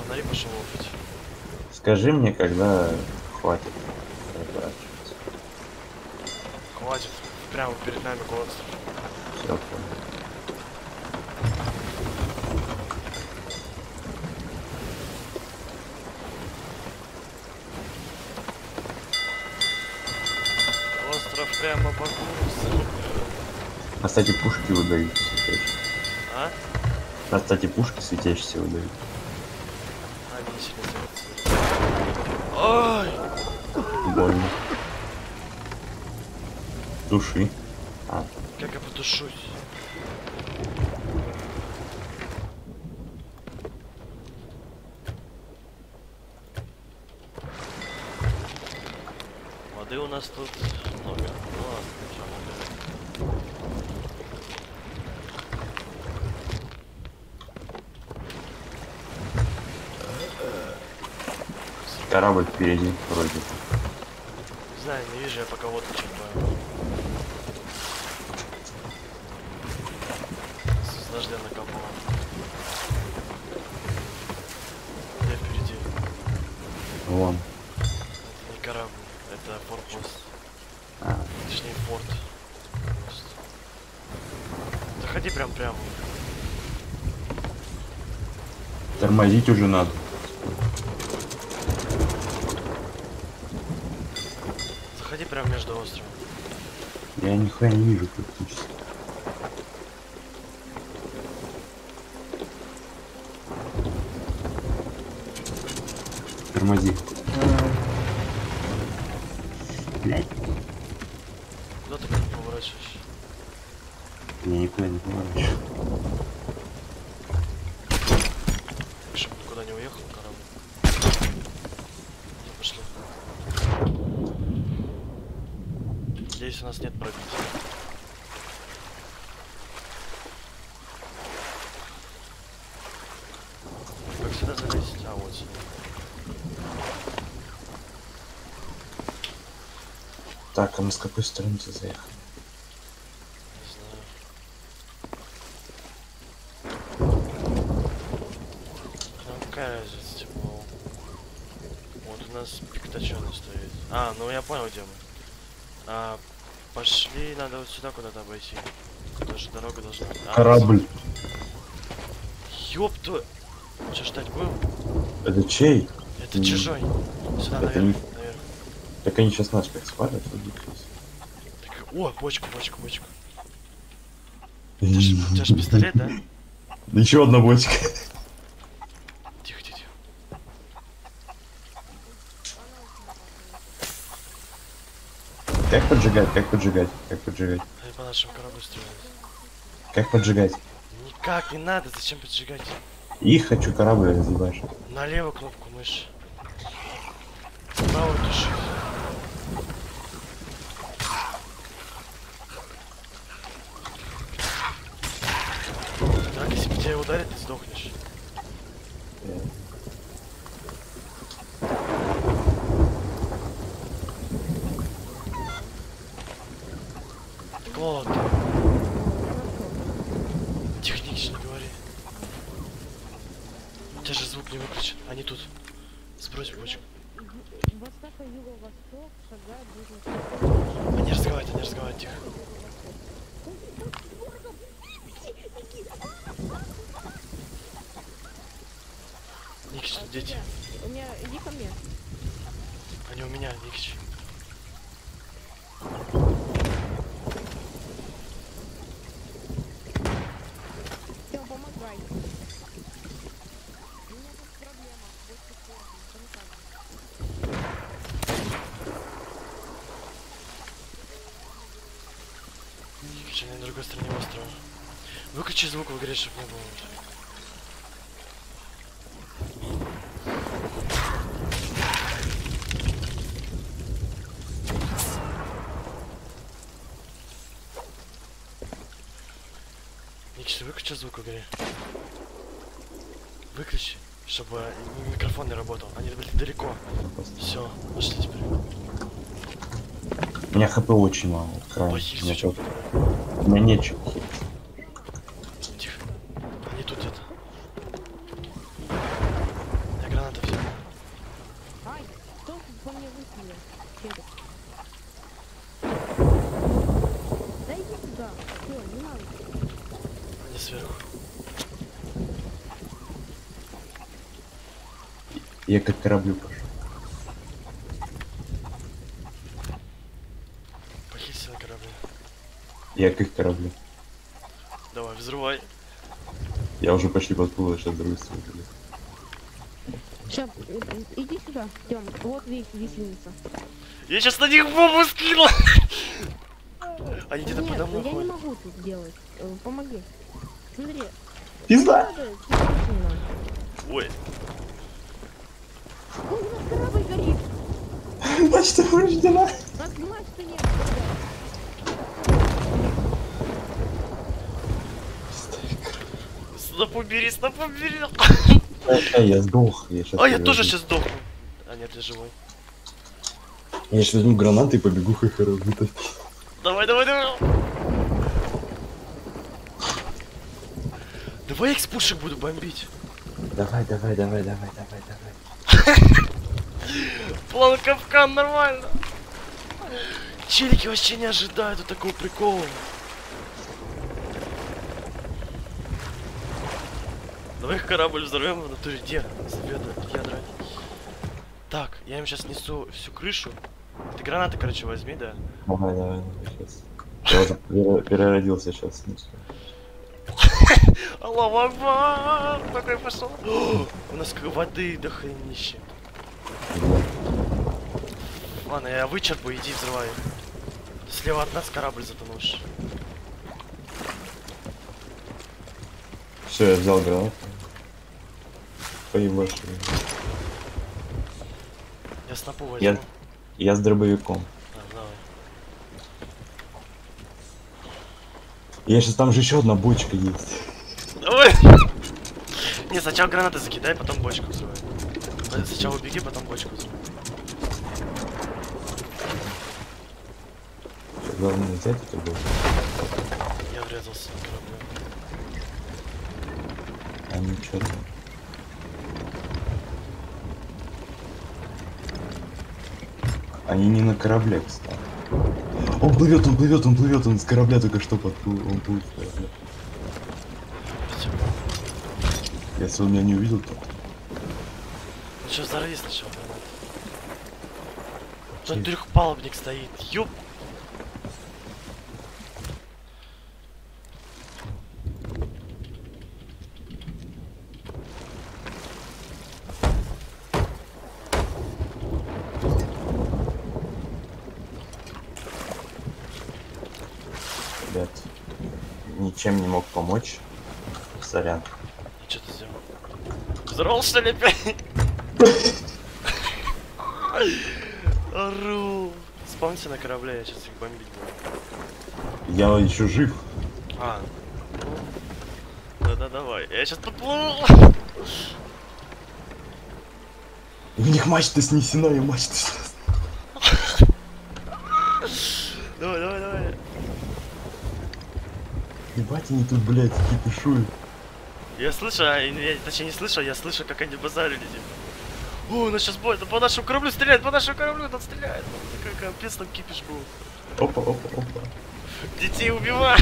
фонари пошел лопать. Скажи мне, когда хватит разворачиваться. Хватит. Прямо перед нами город. Все, понял. Остров прямо по курсу. А, кстати, пушки выдают светящиеся. А? А, кстати, пушки светящиеся выдают. Они сильно тянутся. Ой! Больно. Души. А, Как я потушусь? Воды у нас тут много. Ну ладно, ничего, наберем. корабль впереди вроде. Не знаю, не вижу я пока водку черпаю. С дождя накапало. Где впереди? Вон. Это не корабль, это форпост. А, Точнее форт. Просто. Заходи прям. тормозить уже надо. Заходи прям между островом. Я нихуя не вижу практически. Тормози. Блять. Куда ты прям поворачиваешь? Я никуда не поворачиваю. Чтобы никуда не уехал корабль. Ну, пошли. Здесь у нас нет пробития. Как сюда залезть? А, вот сюда. Так, а мы с какой стороны заехали? Не знаю. Ну, какая разница, типа. Вот у нас пик точёный стоит. А, ну я понял, где мы. А, пошли, надо вот сюда куда-то обойти. Тоже дорога должна быть. А, Корабль. ёпта! Что, ждать будем? Это чей? Это чужой. Сюда, Это наверх, не- наверх. Так они сейчас нас как свалят? Так, о, бочка. У тебя ж пистолет, да? Еще одна бочка. Тихо. Как поджигать? Они по нашему кораблю стреляют. Как поджигать? Никак, не надо, зачем поджигать? Их хочу корабль разъебашь. Налево кнопку мыши. Право туши. Так, если тебя ударит, ты сдохнешь. Вот. Технично говори. У тебя же звук не выключен. Они тут. Сбрось бочку. Востока, юго-восток, шагай, будет. Они разговаривают, тихо. Никич, тут дети. У меня, иди ко мне. Они у меня, Никич. Все, помогай. У меня тут проблема. Больше всего. Никич, они на другой стороне острова. Выключи звук в игре, чтобы не было. Никич, выключи звук в игре. Выключи, чтобы микрофон не работал. Они были далеко. Все, пошли теперь. У меня хп очень мало. Крайне. Похилься, У меня чё? тут- у меня нет чего. Тихо. Они тут где-то. мне выстрелил. Череп. Да иди сюда. Всё, не надо. Не сверху. Я как к кораблю пошел. Похилься на корабле. Я как к кораблю. Давай, взрывай. Я уже почти подплыл, сейчас другой стороны. Сейчас, иди сюда, Тём. Вот висельница. Я сейчас на них бомбу скину! Они где-то Нет, подо мной я не ходят. могу тут сделать. Помоги. Смотри. Пизда! Надо, смотри, не надо. Ой, Ой, у нас корабль горит. Мачта повреждена. Так, мачты нет. сноп убери, сноп убери! Я сдох. Я сейчас А, я тоже сейчас сдохну. А, нет, я живой. Я сейчас возьму гранаты и побегу к их кораблю. Давай, давай, давай! Давай я их с пушек буду бомбить. Давай. План капкан, нормально. Челики вообще не ожидают от такого прикола. Давай их корабль взорвем, но ты где? Ядра. Так, я им сейчас несу всю крышу. Ты гранаты, короче, возьми, да? Давай, сейчас. Я уже переродился сейчас. Аллаху Акбар! Такой пошел. О, у нас воды до хренища. Ладно, я вычерпаю, иди взрывай. Слева от нас корабль затонувший. Все, я взял гранату. Поебашь. Я снопу возьму. Я с дробовиком. Давай. Я сейчас там же еще одна бочка есть. Давай! Не, сначала гранаты закидай, потом бочку взрывай. Сначала убеги, потом бочку взрывай. Главное взять эту бочку. Я врезался в корабль. А ничего там. Они не на корабле, кстати. Он плывет, он с корабля только что подплыл, он плывет с корабля. Если он меня не увидел, то... Ну что, взорви сначала гранаты. Тут трехпалубник стоит, ёп! Ребят, ничем не мог помочь. Сорян. И что ты сделал? Взорвал, что ли, опять? Ору! Спавнься на корабле, я сейчас их бомбить буду. Я еще жив. А, ну... Да-да, давай. Я сейчас подплыву! У них мачта снесена, и мачта снесена. Давай, давай, давай. Ебать, они тут, блядь, кипишуют. Я слышу, я точнее не слышу, я слышу, как они базарили. О, у нас сейчас бой, по нашему кораблю стреляет, по нашему кораблю тут стреляет. Какой капец там кипиш был. Опа. Детей убиваем.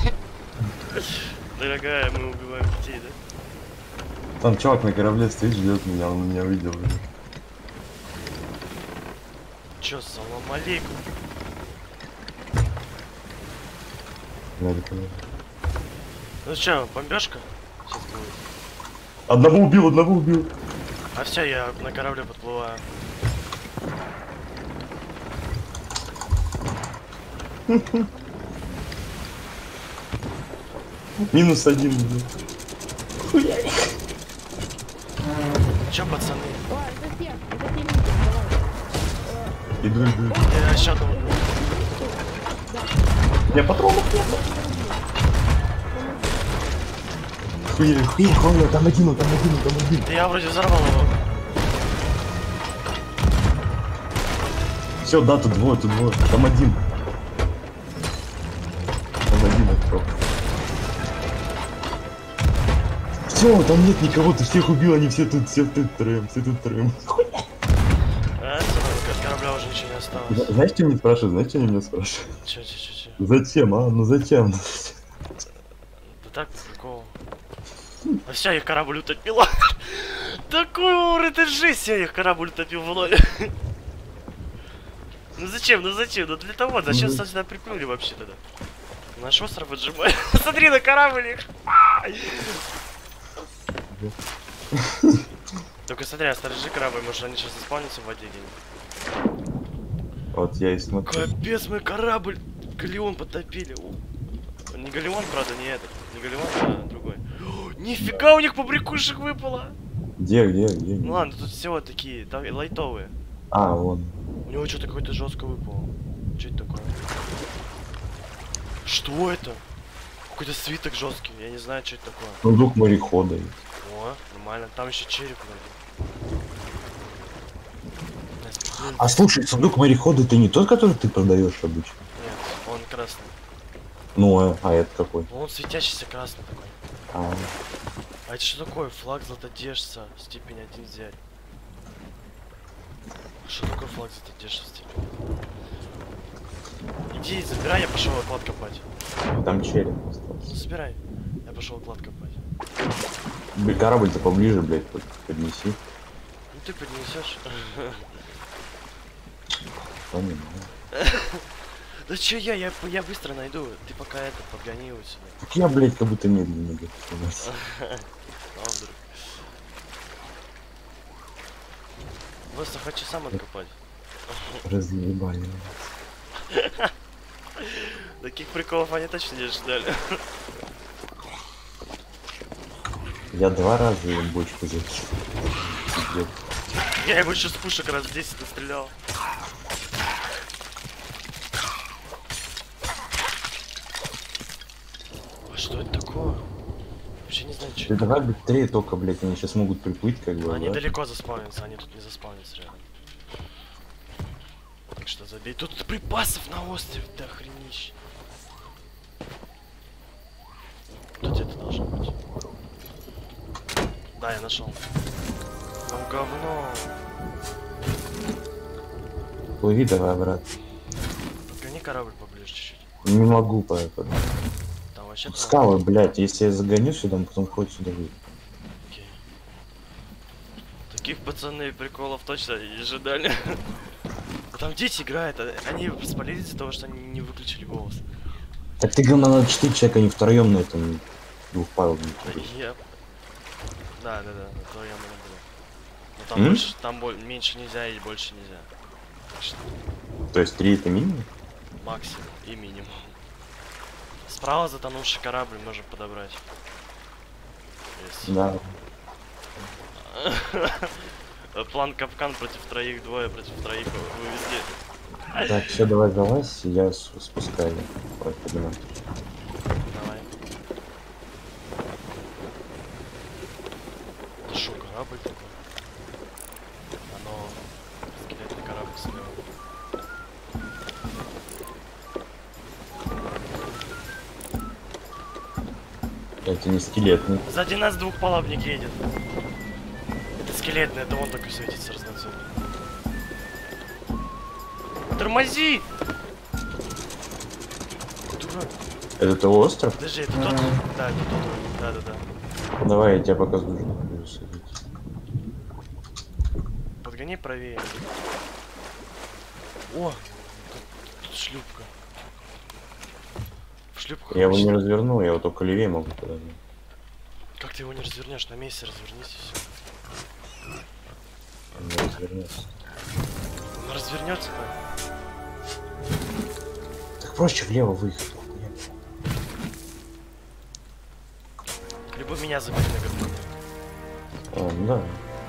Дорогая, мы убиваем детей, да? Там чувак на корабле стоит, ждет меня, он меня увидел уже. Чё, салам алейкум. Надо понять. Ну чё, бомбежка? Сейчас будет. Одного убил. А все, я на корабле подплываю. Минус один, блядь. Чё, пацаны? О, это те люди, давай. Иду. Я еще одного. У меня патронов нет. Хуя, там один. Да я вроде взорвал его. Все, да, тут двое. Там один открыл. Все, там нет никого, ты всех убил, они все тут троем. А, все, осталось. Знаешь, что они спрашивают? Знаешь, что они меня спрашивают? Че. Зачем, а? Ну зачем? Да так, по приколу. А все, их корабль утопило. Такой уровень, это жесть, все, их корабль утопил в ноль. Ну зачем? Ну для того, зачем сюда приплыли вообще тогда? Наш остров отжимает. Смотри на корабль их. Только смотри, осторожи корабль, может они сейчас заспавнятся в воде где-нибудь. Вот я и смотрю. Капец, мой корабль! Галеон потопили. Не Галеон, правда, не этот. Не Галеон, а другой. О, нифига, у них побрякушек выпало! Где? Ну ладно, тут всего такие, лайтовые. А, вон. У него что-то какое-то жестко выпало. Что это такое? Что это? Какой-то свиток жесткий, я не знаю, что это такое. Сундук морехода. О, нормально, там еще череп вроде. А слушай, сундук морехода это не тот, который ты продаешь обычно? Нет, он красный. Ну, а это какой? Он светящийся красный такой. А, А это что такое? Флаг златодержца, степень 1 взять. Что такое флаг златодержца, степень 1? Иди, забирай, я пошел клад копать. там череп Ну остался. забирай, я пошел клад копать. Блин, корабль-то поближе, блядь, поднеси. Ну ты поднесешь. Понимаю. Да че я быстро найду, ты пока это погони его сюда. Так я, блядь, как будто медленно иду. А вдруг. Просто хочу сам откопать. Разъебали. Таких приколов они точно не ожидали. Я 2 раза им бочку закинул. Пиздец. Я его еще с пушек раз 10 настрелял. А что это такое? Вообще не знаю, что Ты это. давай быстрее только, блядь, они сейчас могут приплыть, как бы. Они да? далеко заспавнятся, они тут не заспавнятся реально. Так что забей. Тут припасов на острове, да охренищ. Тут где-то должно быть. Да, я нашел. Там говно. Плыви давай обратно. Подгони корабль поближе чуть-чуть. Не могу поэтому. Там вообще Тут скалы, блядь, если я загоню сюда, он потом хоть сюда выйдет. Окей. Таких пацаны приколов точно не ожидали. Там дети играют, они спалились из-за того, что они не выключили голос. Так ты говорил, надо 4 человека, не втроем на этом двухпалубнике. Я... Да, то я не было. Но там больше, там меньше нельзя и больше нельзя. Так что То есть 3 это минимум? максимум и минимум. Справа затонувший корабль можем подобрать. Есть. Да. План капкан против троих, двое против троих вывезли. Так, все, давай залазь, я спускаю. Ой, поднимай. Давай. Это шо, корабль такой? Оно... Скелетный корабль слева. Это не скелетный. Сзади нас двухпалубник едет. Это скелетный, это он такой светится разноцветный. Тормози! Дурак. Это остров? Подожди, это тот? Да, это тот. Да. Давай, я тебя пока буду садить. Подгони правее. О! Тут шлюпка. В шлюпку Я его не развернул, я его только левее могу подать. Как ты его не развернешь? На месте развернись и все. Он не развернется. Он развернется, да? Так проще влево выехать. Либо меня забери на гарпуне. Да.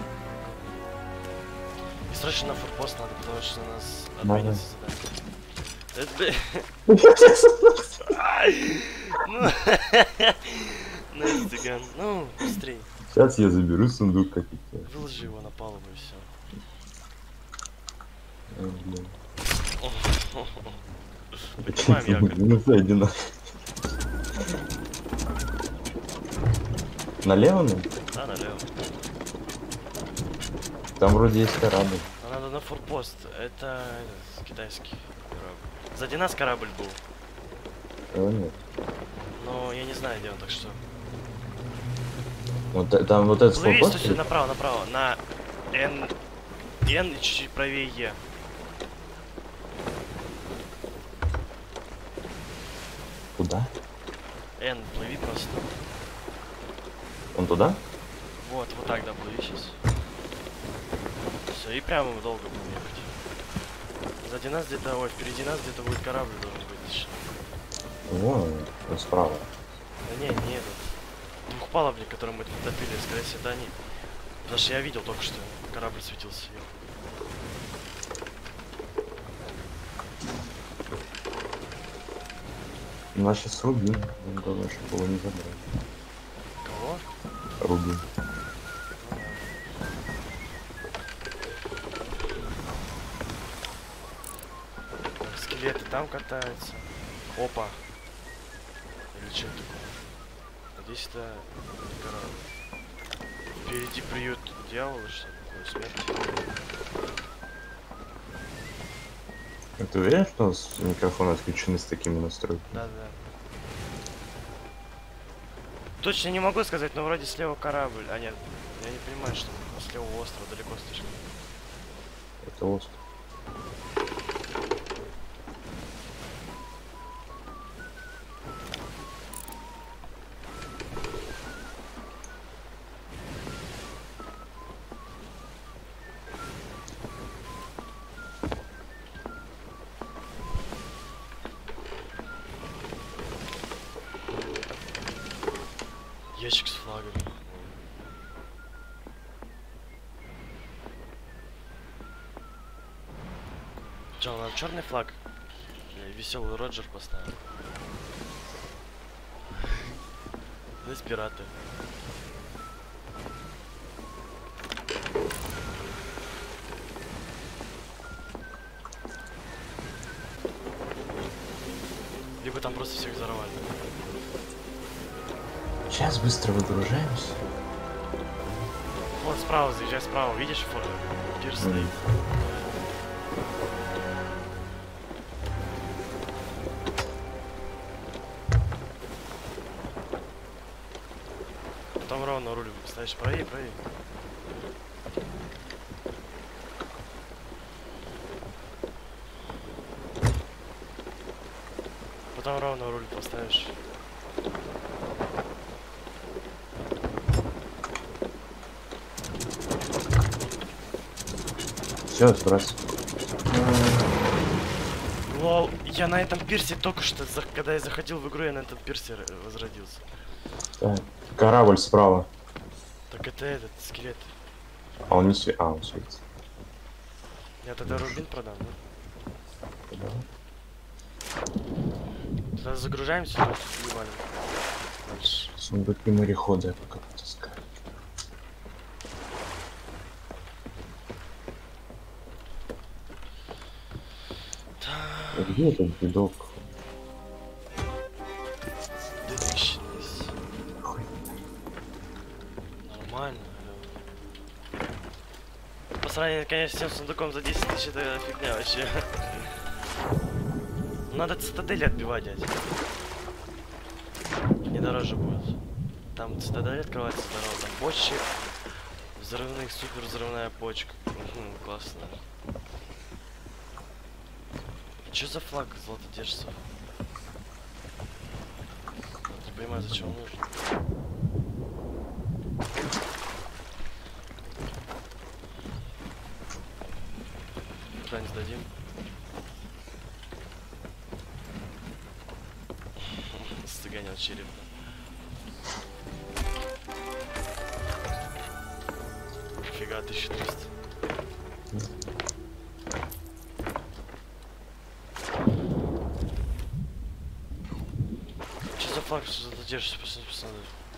И срочно на форпост надо, потому что у нас Надо. отменится задание. Это, бля. Ну, цыган. Ну, быстрей. Сейчас я заберу сундук как-то. Выложи его на палубу и все. Поднимаем якорь. Ну все, иди нахуй. Налево, ну? Да, налево. Там вроде есть корабль. А надо надо на форпост. Это этот, китайский корабль. Сзади нас корабль был. Нет. Но я не знаю, где он, так что. Вот там вот этот Плыви, форпост. стой, направо, направо. На N. N и чуть-чуть правее Е. Куда? N, плыви просто. Он туда? Вот так, да, плыви сейчас. Все, и прямо мы долго будем ехать. Сзади нас где-то, ой, впереди нас где-то будет корабль должен быть точно. Вон он справа. Да не этот. Двухпалубник, который мы потопили, скорее всего, это они. Потому что я видел только что корабль светился. Нас сейчас Рубин. Главное, чтобы его не забрать. Кого? Рубин. Скелеты там катаются. Опа. Или что такое? Здесь это корабль. Впереди приют дьявола, что такое, смерть. Ты уверен, что у нас микрофоны отключены с такими настройками? Да. Точно не могу сказать, но вроде слева корабль. А нет, я не понимаю, что слева острова далеко слишком. Это остров. Ящик с флагами. Че, надо черный флаг? Веселый Роджер поставил. Здесь пираты. Либо там просто всех взорвали. Сейчас быстро выгружаемся. Вот справа, заезжай справа, видишь, пирс стоит. Потом ровно руль ставишь правее. Потом ровно руль поставишь. Все, здравствуйте. Лол, я на этом пирсе только что, когда я заходил в игру, я на этом пирсе возродился. Так, корабль справа. Так это этот, скелет. А он не светит. А, он светится. Я тогда рубин продам, да? Да. Тогда загружаемся, тут ебаем. Дальше. Сундуки морехода я пока потаскаю. Где этот видок? 2000 здесь. Нормально. По сравнению, конечно, с тем сундуком за 10 тысяч, это фигня вообще. Надо цитадели отбивать, дядь. Не дороже будет. Там цитадель открывается здорово, там бочек взрывных, супер взрывная почка. Классно. Чё за флаг золотодержцев? Не понимаю, зачем он нужен. Куда не сдадим? Стыганил череп. Фига, 1300. Что за флаг, что задержишься, пацаны?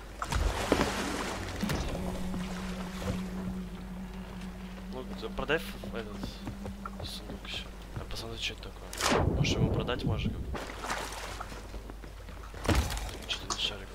Ну, продай этот сундук еще. А посмотри, что это такое. Может, ему продать можно как? Что-то не шарик.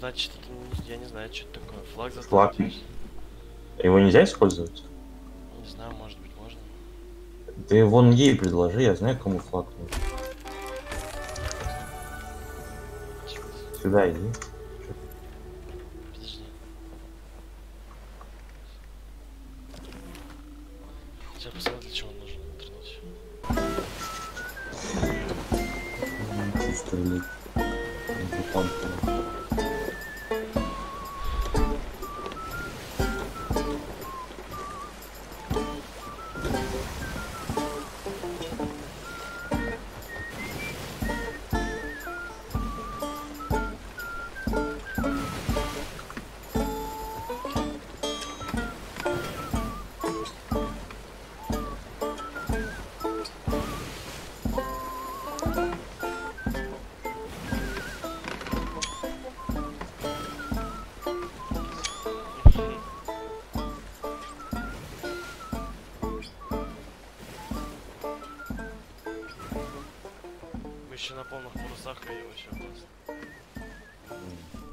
значит, это я не знаю, что это такое. Флаг за Флаг. Его нельзя использовать? Не знаю, может быть, можно. Ты вон ей предложи, я знаю, кому флаг нужен. Сюда иди. Подожди. Сейчас посмотрю, для чего он нужен в интернете. Стрелять. Мы еще на полных парусах и вообще опасно.